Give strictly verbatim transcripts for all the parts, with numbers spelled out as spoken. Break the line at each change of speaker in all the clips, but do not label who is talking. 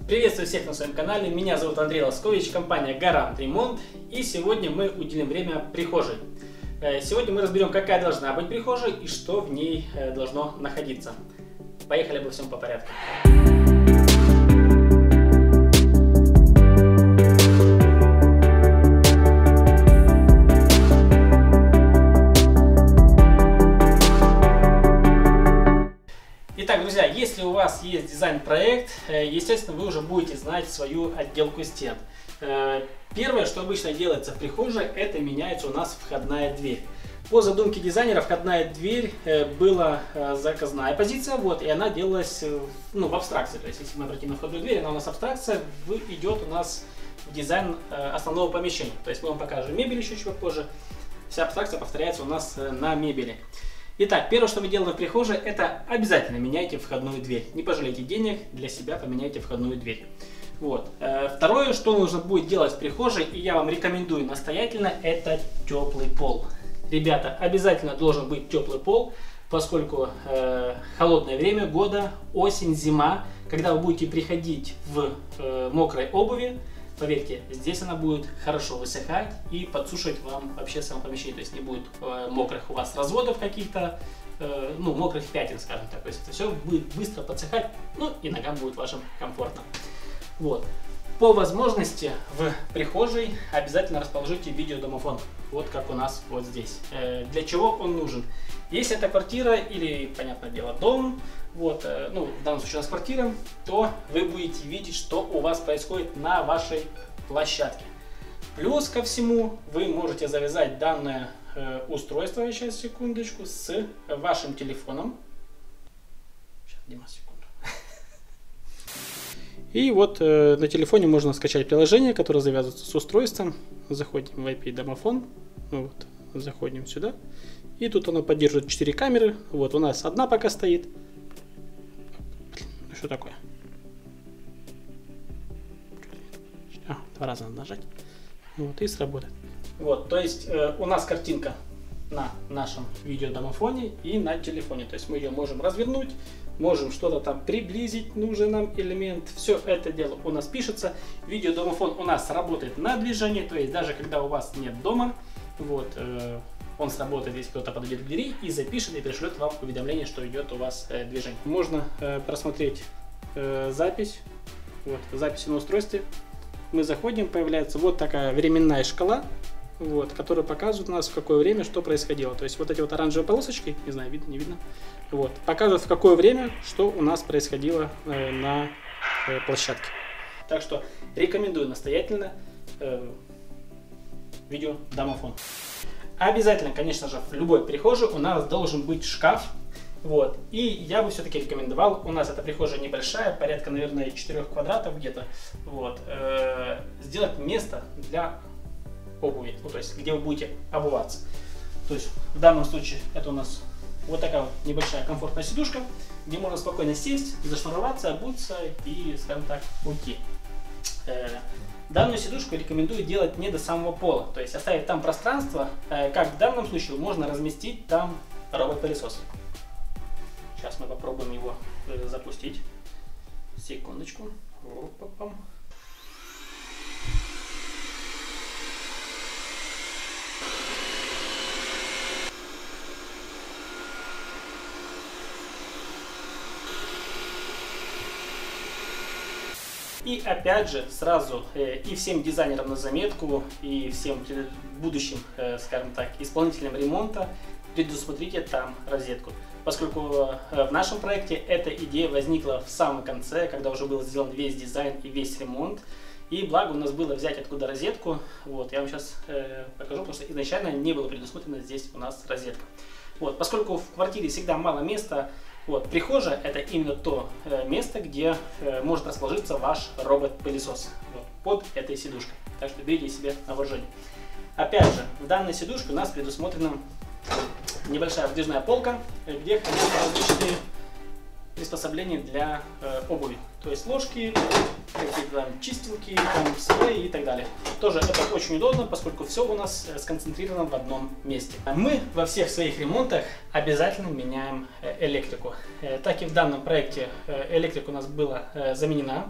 Приветствую всех на своем канале, меня зовут Андрей Лоскович, компания Гарант Ремонт, и сегодня мы уделим время прихожей. Сегодня мы разберем, какая должна быть прихожая и что в ней должно находиться. Поехали обо всем по порядку. Итак, друзья, если у вас есть дизайн-проект, естественно, вы уже будете знать свою отделку стен. Первое, что обычно делается в прихожей, это меняется у нас входная дверь. По задумке дизайнера, входная дверь была заказная позиция, вот, и она делалась ну, в абстракции. То есть, если мы обратим на входную дверь, она у нас абстракция, идет у нас в дизайн основного помещения. То есть, мы вам покажем мебель еще чуть позже. Вся абстракция повторяется у нас на мебели. Итак, первое, что вы делаете в прихожей, это обязательно меняйте входную дверь. Не пожалейте денег, для себя поменяйте входную дверь. Вот. Второе, что нужно будет делать в прихожей, и я вам рекомендую настоятельно, это теплый пол. Ребята, обязательно должен быть теплый пол, поскольку э, холодное время года, осень, зима, когда вы будете приходить в э, мокрой обуви, поверьте, здесь она будет хорошо высыхать и подсушивать вам вообще само помещение. То есть не будет э, мокрых у вас разводов каких-то, э, ну, мокрых пятен, скажем так. То есть это все будет быстро подсыхать, ну и ногам будет вашим комфортно. Вот. По возможности в прихожей обязательно расположите видеодомофон. Вот как у нас вот здесь. Э, для чего он нужен? Если это квартира или, понятное дело, дом, вот, э, ну, в данном случае у нас квартира, то вы будете видеть, что у вас происходит на вашей площадке. Плюс ко всему вы можете завязать данное э, устройство, сейчас секундочку, с вашим телефоном. Сейчас, Дима, секунду. И вот э, на телефоне можно скачать приложение, которое завязывается с устройством. Заходим в ай пи-домофон, вот, заходим сюда. И тут оно поддерживает четыре камеры. Вот у нас одна пока стоит. Блин, ну что такое? А, два раза надо нажать. Вот и сработает. Вот, то есть э, у нас картинка на нашем видеодомофоне и на телефоне. То есть мы ее можем развернуть, можем что-то там приблизить, нужный нам элемент. Все это дело у нас пишется. Видеодомофон у нас работает на движение, то есть даже когда у вас нет дома, вот, э, он сработает, если кто-то подойдет к двери и запишет и пришлет вам уведомление, что идет у вас э, движение. Можно э, просмотреть э, запись, вот, запись на устройстве. Мы заходим, появляется вот такая временная шкала, вот, которая показывает у нас, в какое время что происходило. То есть вот эти вот оранжевые полосочки, не знаю, видно, не видно, вот, показывают, в какое время что у нас происходило э, на э, площадке. Так что рекомендую настоятельно э, видеодомофон. Обязательно, конечно же, в любой прихожей у нас должен быть шкаф. Вот. И я бы все-таки рекомендовал, у нас эта прихожая небольшая, порядка, наверное, четырёх квадратов где-то, вот, э, сделать место для обуви, ну, то есть где вы будете обуваться. То есть в данном случае это у нас вот такая вот небольшая комфортная сидушка, где можно спокойно сесть, зашнуроваться, обуться и, скажем так, уйти. Э, данную сидушку рекомендую делать не до самого пола, то есть оставить там пространство, э, как в данном случае можно разместить там робот-пылесос. Сейчас мы попробуем его э, запустить. Секундочку. Оп-оп-оп. И опять же, сразу э, и всем дизайнерам на заметку, и всем будущим, э, скажем так, исполнителям ремонта, предусмотрите там розетку. Поскольку э, в нашем проекте эта идея возникла в самом конце, когда уже был сделан весь дизайн и весь ремонт. И благо у нас было взять откуда розетку. Вот, я вам сейчас э, покажу, потому что изначально не было предусмотрено здесь у нас розетка. Вот, поскольку в квартире всегда мало места, вот, прихожая это именно то э, место, где э, может расположиться ваш робот-пылесос, вот, под этой сидушкой. Так что берите себе на вооружение. Опять же, в данной сидушке у нас предусмотрена небольшая выдвижная полка, где хранятся различные приспособления для э, обуви. То есть ложки, какие-то там чистилки, там, спреи и так далее. Тоже это очень удобно, поскольку все у нас сконцентрировано в одном месте. Мы во всех своих ремонтах обязательно меняем электрику. Так и в данном проекте электрика у нас была заменена.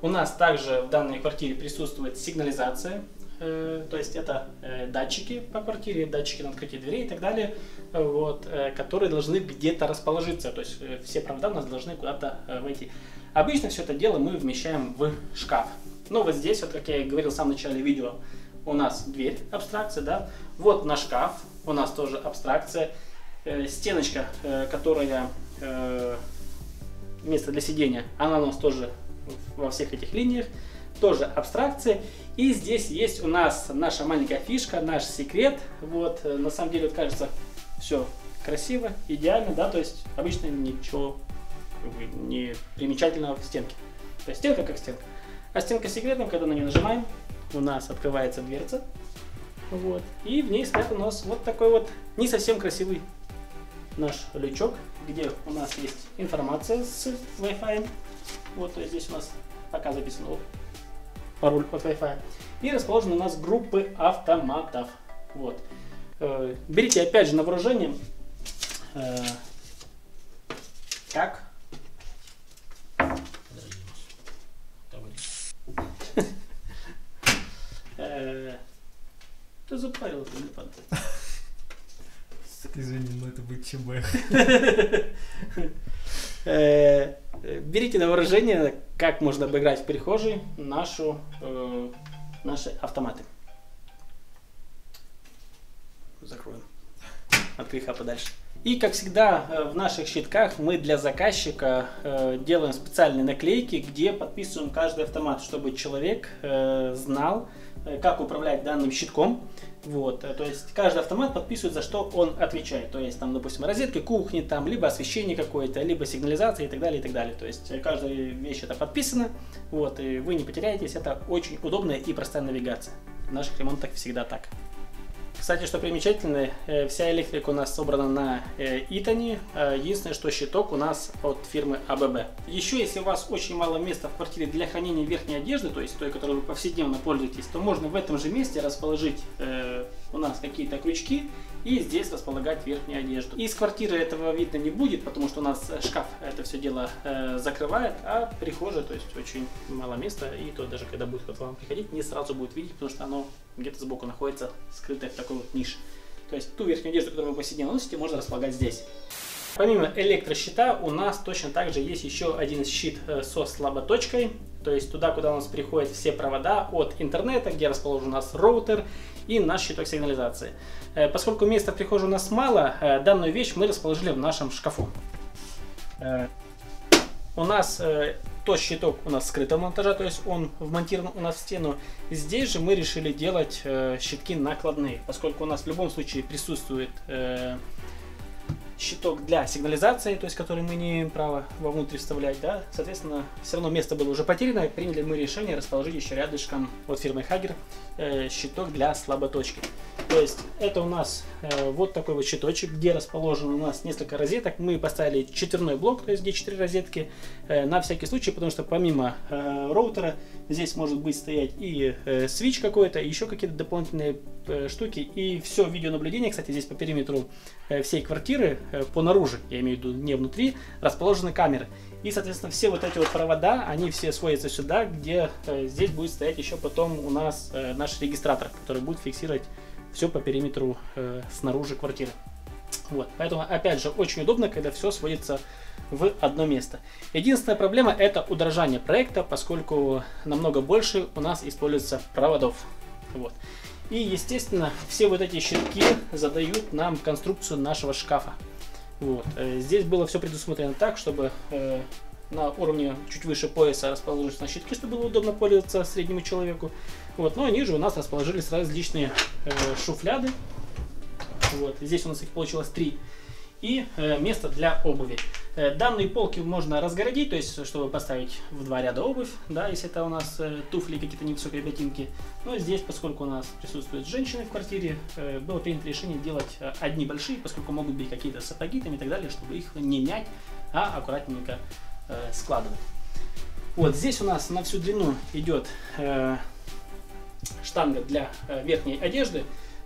У нас также в данной квартире присутствует сигнализация, э, то есть это э, датчики по квартире, датчики на открытие дверей и так далее, вот, э, которые должны где-то расположиться, то есть э, все провода у нас должны куда-то э, войти. Обычно все это дело мы вмещаем в шкаф. Но вот здесь, вот как я и говорил в самом начале видео, у нас дверь, абстракция, да, вот наш шкаф, у нас тоже абстракция, э, стеночка, э, которая э, место для сидения, она у нас тоже во всех этих линиях, тоже абстракция. И здесь есть у нас наша маленькая фишка, наш секрет. Вот, на самом деле, вот, кажется, все красиво, идеально, да, то есть обычно ничего не примечательного в стенке. То есть стенка как стенка. А стенка с секретом, когда на нее нажимаем, у нас открывается дверца. Вот, и в ней стоит у нас вот такой вот не совсем красивый наш лючок, где у нас есть информация с Wi-Fi. Вот, то есть здесь у нас пока записано пароль от Wi-Fi. И расположены у нас группы автоматов. Вот. Э, берите опять же на вооружение. Э, как? Ты запарил это, не падает.
Извини, но это будет ЧБ.
Берите на вооружение, как можно обыграть в прихожей нашу, э, наши автоматы. Закроем от греха подальше. И как всегда в наших щитках мы для заказчика э, делаем специальные наклейки, где подписываем каждый автомат, чтобы человек э, знал, э, как управлять данным щитком. Вот, то есть каждый автомат подписывает, за что он отвечает. То есть там, допустим, розетки кухни, там либо освещение какое-то, либо сигнализация и так далее, и так далее. То есть каждая вещь это подписана, вот, и вы не потеряетесь. Это очень удобная и простая навигация. В наших ремонтах всегда так. Кстати, что примечательно, вся электрика у нас собрана на Итоне. Единственное, что щиток у нас от фирмы а бэ бэ. Еще, если у вас очень мало места в квартире для хранения верхней одежды, то есть той, которой вы повседневно пользуетесь, то можно в этом же месте расположить э, у нас какие-то крючки и здесь располагать верхнюю одежду. Из квартиры этого видно не будет, потому что у нас шкаф это все дело э, закрывает, а прихожая, то есть очень мало места, и то даже когда будет кто-то вам приходить, не сразу будет видеть, потому что оно где-то сбоку находится, скрытое в такой вот нише. То есть ту верхнюю одежду, которую вы повседневно носите, можно располагать здесь. Помимо электрощита у нас точно так же есть еще один щит со слаботочкой. То есть туда, куда у нас приходят все провода от интернета, где расположен у нас роутер и наш щиток сигнализации. Поскольку места в прихожей у нас мало, данную вещь мы расположили в нашем шкафу. У нас тот щиток у нас скрытого монтажа, то есть он вмонтирован у нас в стену. Здесь же мы решили делать щитки накладные, поскольку у нас в любом случае присутствует щиток для сигнализации, то есть который мы не имеем права вовнутрь вставлять, да, соответственно, все равно место было уже потеряно, приняли мы решение расположить еще рядышком от фирмы Hagger э, щиток для слаботочки. То есть это у нас э, вот такой вот щиточек, где расположен у нас несколько розеток. Мы поставили четверной блок, то есть где четыре розетки, э, на всякий случай, потому что помимо э, роутера здесь может быть стоять и э, свич какой-то, и еще какие-то дополнительные э, штуки. И все видеонаблюдение, кстати, здесь по периметру э, всей квартиры, э, по наружу, я имею в виду не внутри, расположены камеры. И, соответственно, все вот эти вот провода, они все сводятся сюда, где э, здесь будет стоять еще потом у нас э, наш регистратор, который будет фиксировать все по периметру э, снаружи квартиры. Вот. Поэтому, опять же, очень удобно, когда все сводится в одно место. Единственная проблема — это удорожание проекта, поскольку намного больше у нас используется проводов. Вот. И, естественно, все вот эти щитки задают нам конструкцию нашего шкафа. Вот. Здесь было все предусмотрено так, чтобы э, на уровне чуть выше пояса расположились на щитки, чтобы было удобно пользоваться среднему человеку. Вот. Но ниже у нас расположились различные э, шуфляды. Вот. Здесь у нас их получилось три. И э, место для обуви. Э, данные полки можно разгородить, то есть чтобы поставить в два ряда обувь, да, если это у нас э, туфли, какие-то невысокие ботинки. Но здесь, поскольку у нас присутствуют женщины в квартире, э, было принято решение делать э, одни большие, поскольку могут быть какие-то сапоги там, и так далее, чтобы их не мять, а аккуратненько э, складывать. Вот здесь у нас на всю длину идет э, штанга для э, верхней одежды.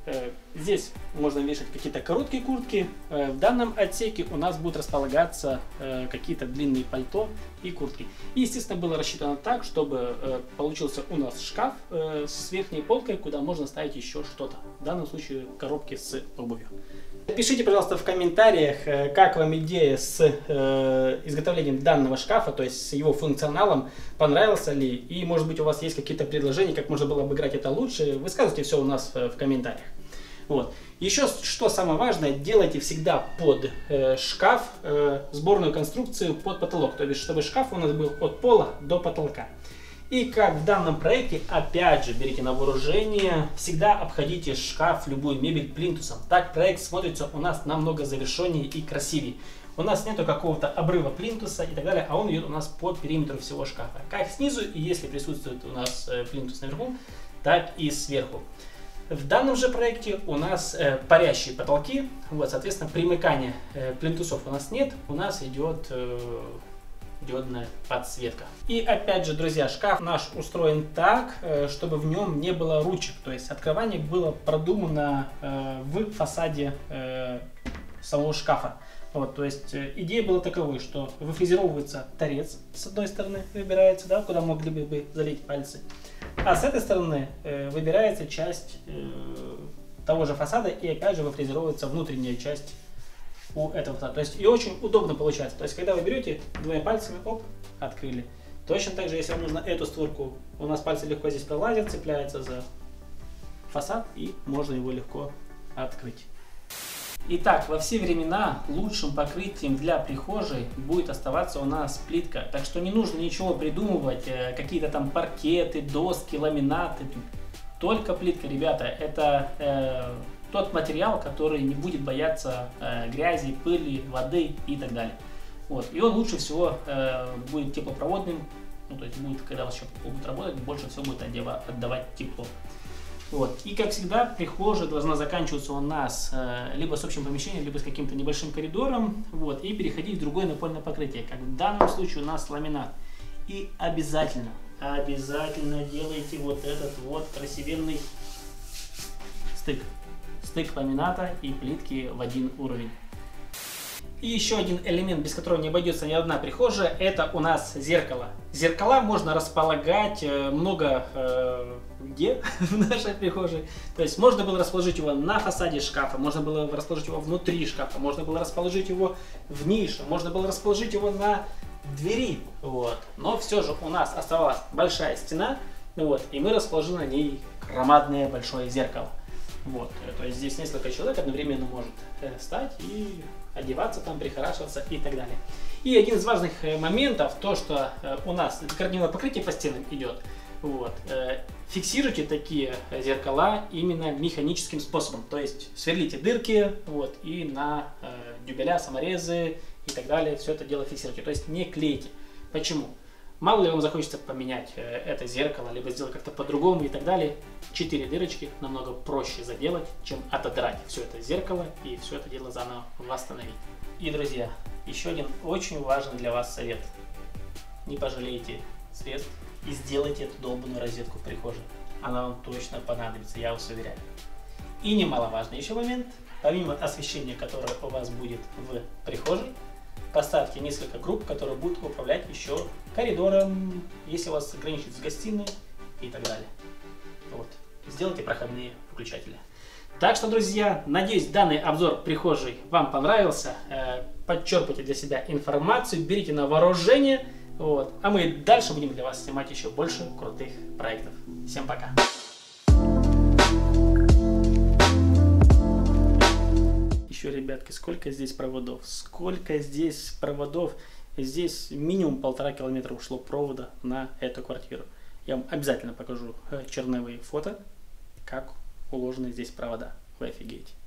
Здесь можно вешать какие-то короткие куртки. В данном отсеке у нас будут располагаться какие-то длинные пальто и куртки. И, естественно, было рассчитано так, чтобы получился у нас шкаф с верхней полкой, куда можно ставить еще что-то. В данном случае коробки с обувью. Пишите, пожалуйста, в комментариях, как вам идея с э, изготовлением данного шкафа, то есть с его функционалом, понравился ли, и может быть у вас есть какие-то предложения, как можно было обыграть это лучше, высказывайте все у нас в комментариях. Вот. Еще что самое важное, делайте всегда под э, шкаф э, сборную конструкцию под потолок, то есть чтобы шкаф у нас был от пола до потолка. И как в данном проекте, опять же, берите на вооружение, всегда обходите шкаф, любую мебель плинтусом. Так проект смотрится у нас намного завершеннее и красивее. У нас нету какого-то обрыва плинтуса и так далее, а он идет у нас по периметру всего шкафа. Как снизу, и если присутствует у нас плинтус наверху, так и сверху. В данном же проекте у нас э, парящие потолки, вот, соответственно, примыкания э, плинтусов у нас нет, у нас идет... Э, диодная подсветка. И опять же, друзья, шкаф наш устроен так, чтобы в нем не было ручек, то есть открывание было продумано э, в фасаде э, самого шкафа. Вот, то есть идея была таковой, что выфрезеровывается торец, с одной стороны выбирается, да, куда могли бы залить пальцы, а с этой стороны э, выбирается часть э, того же фасада, и опять же выфрезеровывается внутренняя часть у этого. То есть и очень удобно получается. То есть когда вы берете двумя пальцами, оп, открыли. Точно так же, если вам нужно эту створку, у нас пальцы легко здесь пролазят, цепляются за фасад, и можно его легко открыть. Итак, во все времена лучшим покрытием для прихожей будет оставаться у нас плитка. Так что не нужно ничего придумывать, какие-то там паркеты, доски, ламинаты. Только плитка, ребята, это э, тот материал, который не будет бояться э, грязи, пыли, воды и так далее. Вот. И он лучше всего э, будет теплопроводным, ну, то есть будет, когда ваш пол будет работать, больше всего будет отдавать тепло. Вот. И как всегда, прихожая должна заканчиваться у нас э, либо с общим помещением, либо с каким-то небольшим коридором, вот, и переходить в другое напольное покрытие, как в данном случае у нас ламинат. И обязательно, обязательно делайте вот этот вот красивенный стык. Стык ламината и плитки в один уровень. И еще один элемент, без которого не обойдется ни одна прихожая, это у нас зеркало. Зеркала можно располагать много э, где в нашей прихожей. То есть можно было расположить его на фасаде шкафа, можно было расположить его внутри шкафа, можно было расположить его в нише, можно было расположить его на двери. Вот. Но все же у нас оставалась большая стена, вот, и мы расположили на ней громадное большое зеркало. Вот. То есть здесь несколько человек одновременно может встать и одеваться там, прихорашиваться и так далее. И один из важных моментов, то что у нас декоративное покрытие по стенам идет, вот, фиксируйте такие зеркала именно механическим способом. То есть сверлите дырки, вот, и на дюбеля, саморезы и так далее все это дело фиксируйте. То есть не клейте. Почему? Мало ли вам захочется поменять э, это зеркало, либо сделать как-то по-другому и так далее. Четыре дырочки намного проще заделать, чем отодрать все это зеркало и все это дело заново восстановить. И, друзья, еще один очень важный для вас совет. Не пожалейте средств и сделайте эту долбанную розетку в прихожей. Она вам точно понадобится, я вас уверяю. И немаловажный еще момент. Помимо освещения, которое у вас будет в прихожей, поставьте несколько групп, которые будут управлять еще коридором, если вас ограничит с гостиной и так далее. Вот. Сделайте проходные выключатели. Так что, друзья, надеюсь, данный обзор прихожей вам понравился. Подчерпайте для себя информацию, берите на вооружение. Вот. А мы дальше будем для вас снимать еще больше крутых проектов. Всем пока! Еще, ребятки, сколько здесь проводов, сколько здесь проводов. Здесь минимум полтора километра ушло провода на эту квартиру. Я вам обязательно покажу черновые фото, как уложены здесь провода. Вы офигеете.